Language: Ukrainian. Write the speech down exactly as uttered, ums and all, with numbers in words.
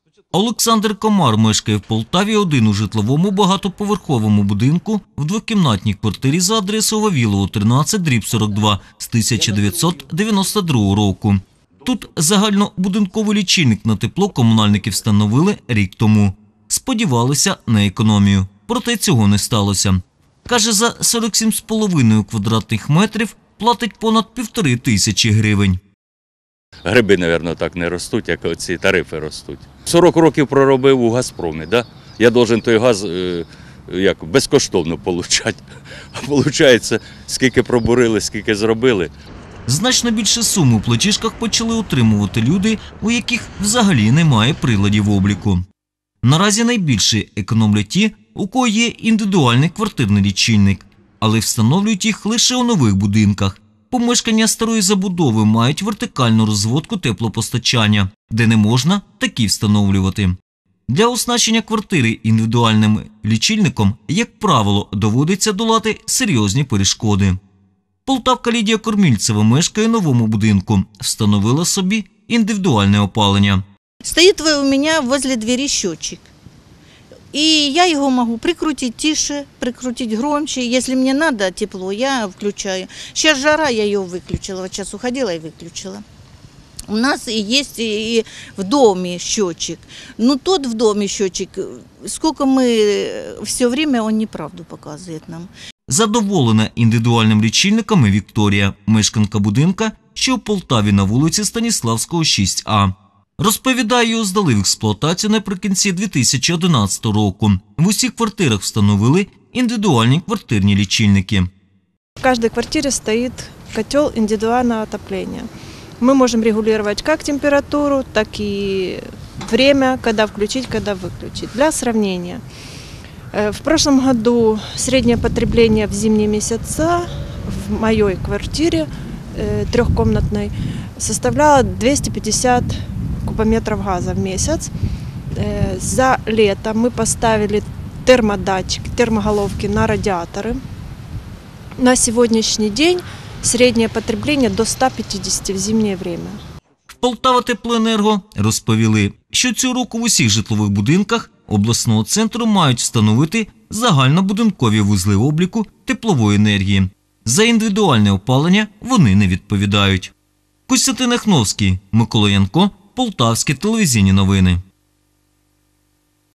Олександр Комар мешкає в Полтаві один у житловому багатоповерховому будинку в двокімнатній квартирі за адресою Вавілова, тринадцять, дріб сорок два з тисяча дев'ятсот дев'яносто другого року. Тут загальнобудинковий лічильник на тепло комунальники встановили рік тому. Сподівалися на економію. Проте цього не сталося. Каже, за сорок сім з половиною квадратних метрів платить понад півтори тисячі гривень. Гриби, мабуть, так не ростуть, як оці тарифи ростуть. сорок років проробив у «Газпромі», да? Я должен той газ е, як, безкоштовно отримати. А виходить, скільки пробурили, скільки зробили. Значно більше сум у платіжках почали отримувати люди, у яких взагалі немає приладів обліку. Наразі найбільше економлять ті, у кого є індивідуальний квартирний лічильник, але встановлюють їх лише у нових будинках. Помешкання старої забудови мають вертикальну розводку теплопостачання, де не можна такі встановлювати. Для оснащення квартири індивідуальним лічильником, як правило, доводиться долати серйозні перешкоди. Полтавка Лідія Кормільцева мешкає в новому будинку, встановила собі індивідуальне опалення. Стоит у меня возле двери счетчик. И я его могу прикрутить тише, прикрутить громче. Если мне надо тепло, я включаю. Сейчас жара, я ее выключила. Вот сейчас уходила и выключила. У нас и есть и в доме счетчик. Но тот в доме счетчик, сколько мы, все время он неправду показывает нам. Задоволена індивідуальним лічильником і Вікторія, мешканка будинка, що у Полтаві на вулиці Станіславського, шість А. Розповідає, його здали в експлуатацію наприкінці дві тисячі одинадцятого року. В усіх квартирах встановили індивідуальні квартирні лічильники. В каждой квартире стоит котел индивидуального отопления. Мы можем регулировать как температуру, так и время, когда включить, когда выключить. Для сравнения. В прошлом году среднее потребление в зимние месяца в моей квартире трехкомнатной составляло двести пятьдесят кубометров газа в месяц. За лето мы поставили термодатчики, термоголовки на радиаторы. На сегодняшний день среднее потребление до ста пятидесяти в зимнее время. В Полтаватеплоенерго розповіли, що цього року в усіх житлових будинках обласного центру мають встановити загальнобудинкові вузли обліку теплової енергії. За індивідуальне опалення вони не відповідають. Костянтин Ахновський, Микола Янко, Полтавські телевізійні новини.